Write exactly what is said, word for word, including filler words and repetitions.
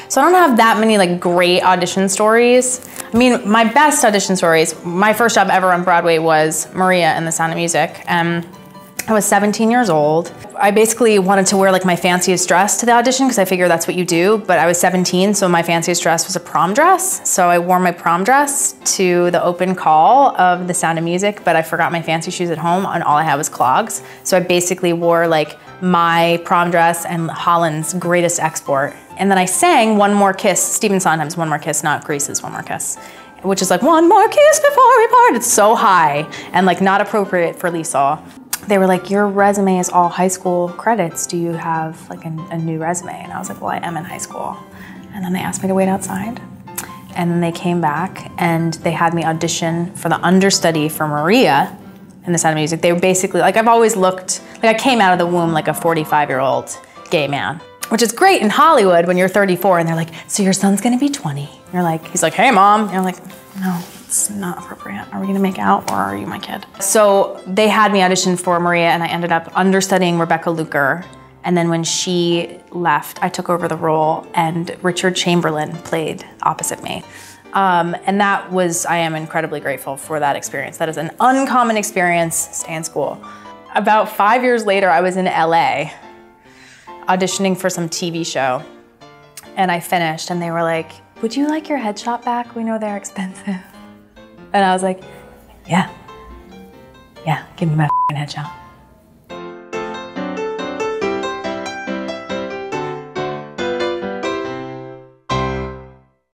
So I don't have that many like great audition stories. I mean, my best audition stories, my first job ever on Broadway was Maria in The Sound of Music. Um, I was seventeen years old. I basically wanted to wear like my fanciest dress to the audition because I figured that's what you do, but I was seventeen, so my fanciest dress was a prom dress. So I wore my prom dress to the open call of The Sound of Music, but I forgot my fancy shoes at home and all I had was clogs. So I basically wore like my prom dress and Holland's Greatest Export. And then I sang One More Kiss, Stephen Sondheim's One More Kiss, not Grease's One More Kiss, which is like, one more kiss before we part. It's so high and like not appropriate for Lisa. They were like, your resume is all high school credits. Do you have like a, a new resume? And I was like, well, I am in high school. And then they asked me to wait outside. And then they came back and they had me audition for the understudy for Maria in The Sound of Music. They were basically, like I've always looked, like I came out of the womb like a forty-five year old gay man, which is great in Hollywood when you're thirty-four and they're like, so your son's gonna be twenty. And you're like, he's like, hey mom. And you're like, no. It's not appropriate. Are we gonna make out or are you my kid? So they had me audition for Maria and I ended up understudying Rebecca Luker. And then when she left, I took over the role and Richard Chamberlain played opposite me. Um, and that was, I am incredibly grateful for that experience. That is an uncommon experience, stay in school. About five years later, I was in L A auditioning for some T V show. And I finished and they were like, would you like your headshot back? We know they're expensive. And I was like, yeah, yeah, give me my f***ing headshot.